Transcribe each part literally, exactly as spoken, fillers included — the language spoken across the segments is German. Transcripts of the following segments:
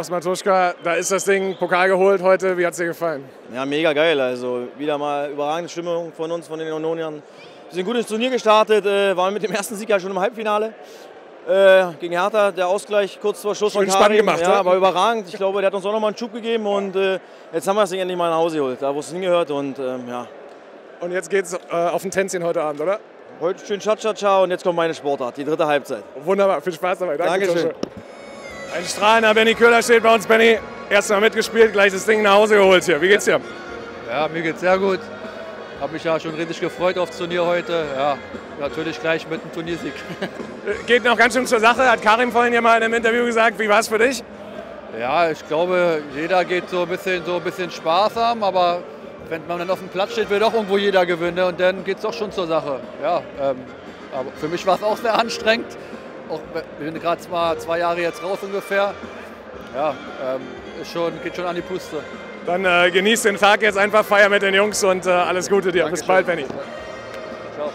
Thomas Matuschka, da ist das Ding, Pokal geholt heute. Wie hat es dir gefallen? Ja, mega geil. Also wieder mal überragende Stimmung von uns, von den Unioniern. Wir sind gut ins Turnier gestartet, äh, waren mit dem ersten Sieg ja schon im Halbfinale. Äh, gegen Hertha, der Ausgleich kurz vor Schluss von Schön spannend gemacht, ja, ne? war überragend. Ich glaube, der hat uns auch nochmal einen Schub gegeben und äh, jetzt haben wir es endlich mal nach Hause geholt, da wo es hingehört und ähm, ja. Und jetzt geht's äh, auf ein Tänzchen heute Abend, oder? Heute schön Cha-Cha-Cha und jetzt kommt meine Sportart, die dritte Halbzeit. Wunderbar, viel Spaß dabei. Danke, Dankeschön. Ein strahlender Benny Köhler steht bei uns. Benny, erst mal mitgespielt, gleich das Ding nach Hause geholt hier. Wie geht's dir? Ja, mir geht's sehr gut. Habe mich ja schon riesig gefreut aufs Turnier heute. Ja, natürlich gleich mit dem Turniersieg. Geht noch ganz schön zur Sache, hat Karim vorhin ja mal in einem Interview gesagt. Wie war es für dich? Ja, ich glaube, jeder geht so ein bisschen, so ein bisschen sparsam, aber wenn man dann auf dem Platz steht, will doch irgendwo jeder gewinnen und dann geht es doch schon zur Sache. Ja, ähm, aber für mich war es auch sehr anstrengend. Auch, wir sind gerade mal zwei Jahre jetzt raus ungefähr. Ja, ähm, ist schon, geht schon an die Puste. Dann äh, genieß den Tag jetzt einfach, feier mit den Jungs und äh, alles Gute dir. Dankeschön. Bis bald, Benny. Ciao.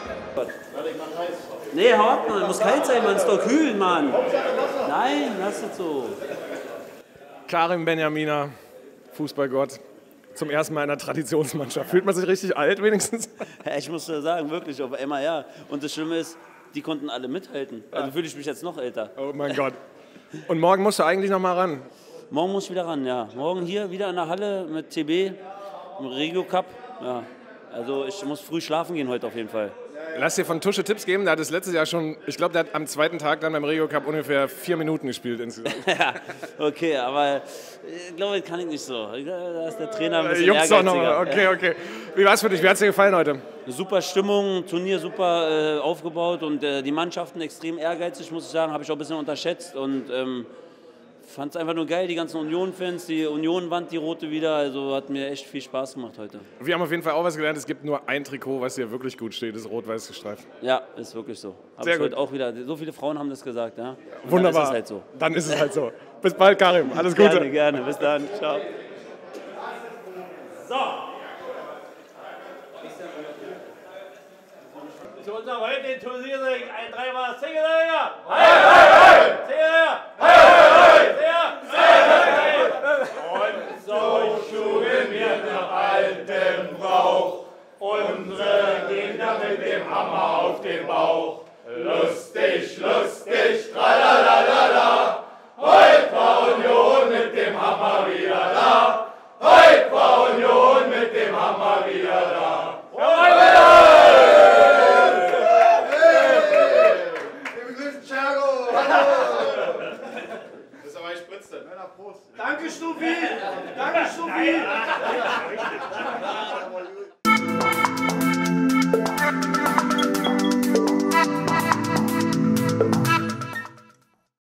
Nee, hau ab, Mann. Muss kalt sein, man. Ist doch kühl, Mann. Nein, lass es so. Karim Benjamina, Fußballgott. Zum ersten Mal in einer Traditionsmannschaft. Fühlt man sich richtig alt wenigstens? Ja, ich muss ja sagen, wirklich, auf einmal ja. Und das Schlimme ist, die konnten alle mithalten. Also fühle ich mich jetzt noch älter. Oh mein Gott. Und morgen musst du eigentlich noch mal ran. Morgen muss ich wieder ran, ja. Morgen hier wieder in der Halle mit T B, im Regio Cup. Ja. Also ich muss früh schlafen gehen heute auf jeden Fall. Lass dir von Tusche Tipps geben, der hat es letztes Jahr schon, ich glaube, der hat am zweiten Tag dann beim Regio Cup ungefähr vier Minuten gespielt insgesamt. Ja, okay, aber ich glaube, das kann ich nicht so. Da ist der Trainer ein bisschen Jungs doch noch ehrgeiziger. mal. Okay, okay. Wie war es für dich? Wie hat es dir gefallen heute? Super Stimmung, Turnier super äh, aufgebaut und äh, die Mannschaften extrem ehrgeizig, muss ich sagen, habe ich auch ein bisschen unterschätzt und ähm, fand es einfach nur geil, die ganzen Union-Fans, die Union-Wand, die rote wieder, also hat mir echt viel Spaß gemacht heute. Wir haben auf jeden Fall auch was gelernt, es gibt nur ein Trikot, was hier wirklich gut steht, das ist rot-weiß gestreift. Ja, ist wirklich so. Hab Sehr ich gut. heute auch wieder, so viele Frauen haben das gesagt, ja. Und Wunderbar. Dann ist es halt so. Dann ist es halt so. Bis bald, Karim. Alles Gute. Gerne, gerne. Bis dann. Ciao. So. Zu unserem heutigen Turniersieg ein dreimal Single-Jäger! Hey, hey, hey! Single-Jäger! Hey, hey, hey! Und so schulen wir nach altem Brauch unsere Kinder mit dem Hammer auf den Bauch. Lustig, lustig, tralalala. Heut war Union mit dem Hammer wieder da. Heut war Union mit dem Hammer wieder da. Danke, Stufi! Danke, Stufi!